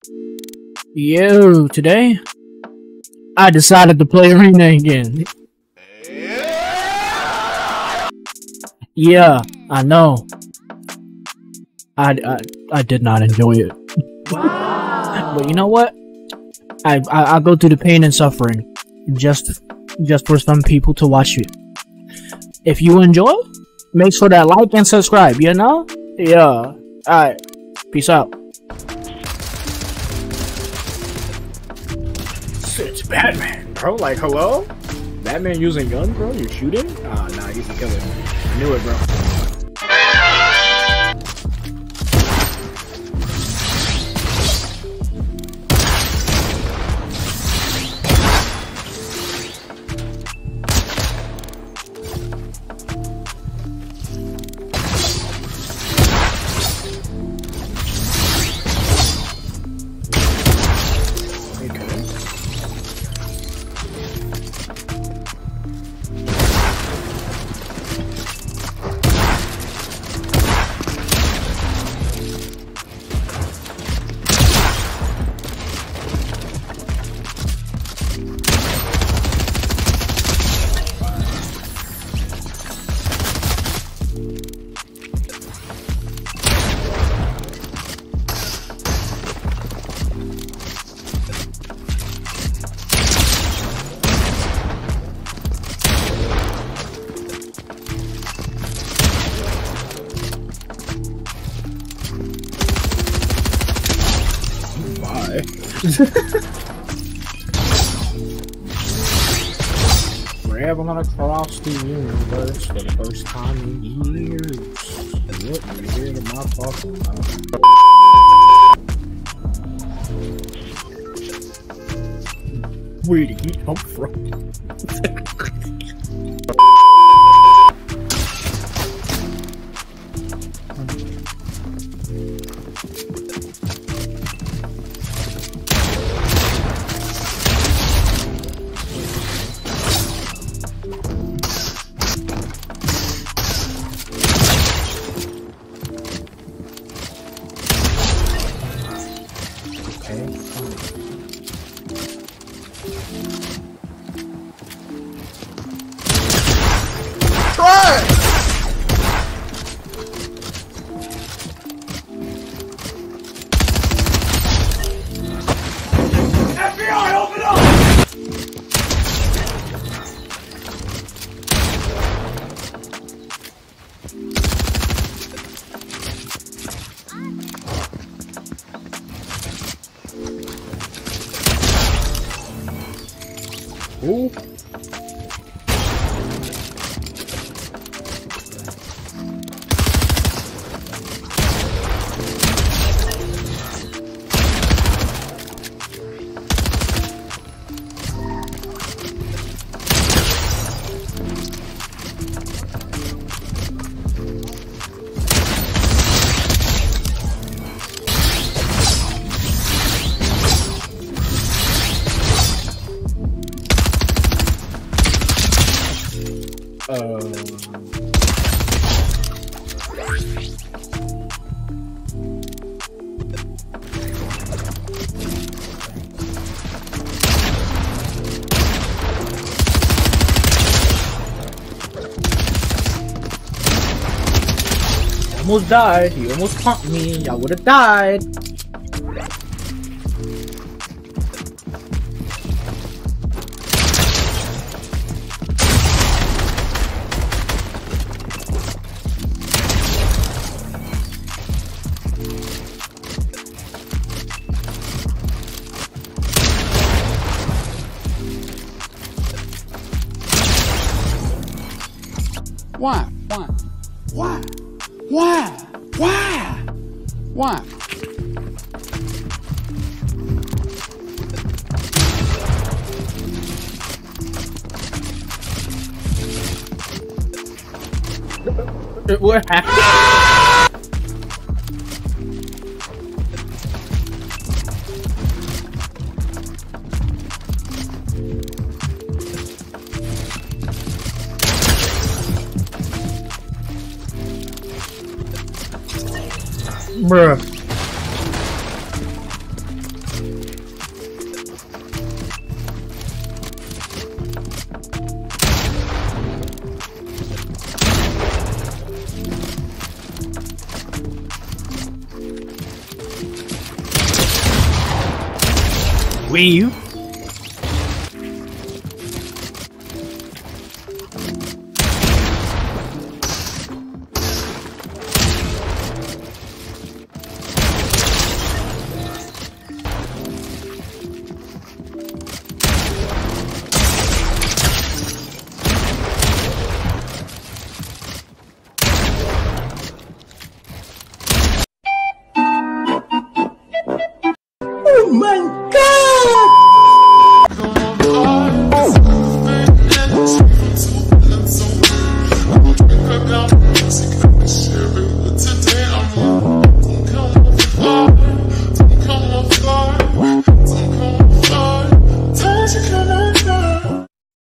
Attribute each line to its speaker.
Speaker 1: Yo, today I decided to play Arena again. Yeah, I know. I did not enjoy it. Wow. But you know what? I go through the pain and suffering just for some people to watch it. If you enjoy, make sure that like and subscribe, you know? Yeah. Alright. Peace out. It's Batman, bro. Like, hello? Batman using gun, bro? You're shooting? Ah, nah, he's a killer. I knew it, bro. We're gonna cross the universe for the first time in years. What the hell am I talking about? Where did he come from? Ooh. Almost died. He almost pumped me. I would have died.
Speaker 2: Why?
Speaker 1: What happened? Bruh. Wii U.
Speaker 2: Oh my God!